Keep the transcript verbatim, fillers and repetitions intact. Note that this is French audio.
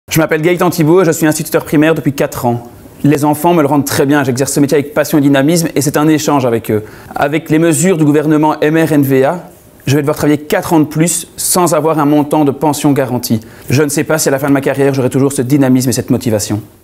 Je m'appelle Gaëtan Thibault, je suis instituteur primaire depuis quatre ans. Les enfants me le rendent très bien, j'exerce ce métier avec passion et dynamisme et c'est un échange avec eux. Avec les mesures du gouvernement M R N V A, je vais devoir travailler quatre ans de plus sans avoir un montant de pension garanti. Je ne sais pas si à la fin de ma carrière j'aurai toujours ce dynamisme et cette motivation.